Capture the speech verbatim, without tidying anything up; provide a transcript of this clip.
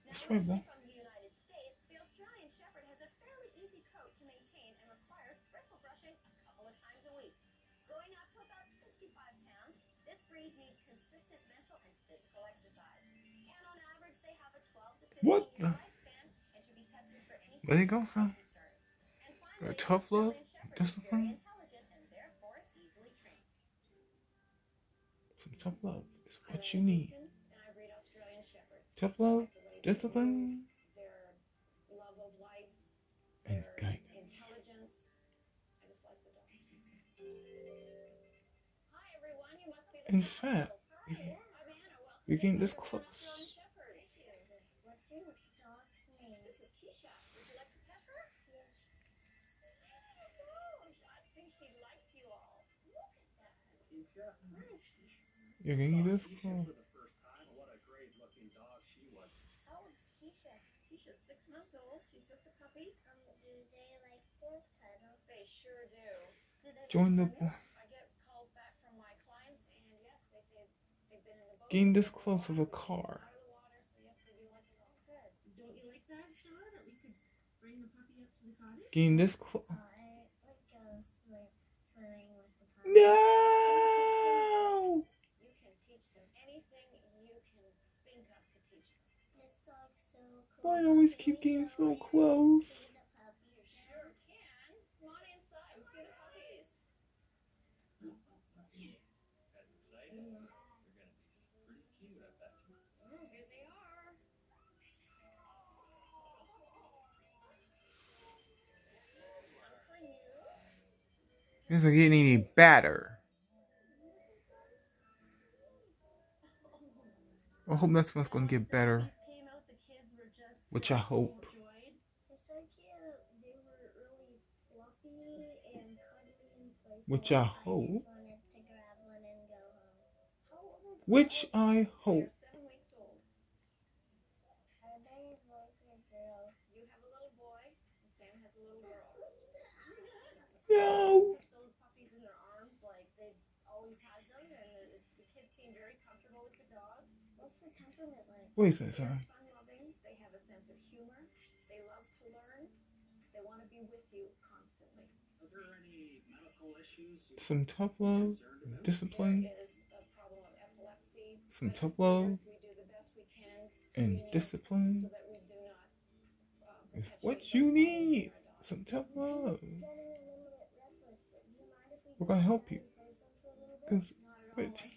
That's right, boy. What the? There you go, son. Uh, tough love, discipline. Some tough love is what you need. Tough love, discipline, and guidance. In fact, you're getting this close. You're getting this close. Join the. Getting this close of a car. Getting this close. No! Why always keep getting so close? This isn't getting any better. I hope next month's gonna get better. Which I hope. Which I hope. Which I hope. No. Wait a second, son. They have a sense of humor. They love to learn. They want to be with you constantly. Are there any medical issues? Some tough love, discipline. Some tough love and discipline is what you need. Some tough love. We're gonna help you. Cause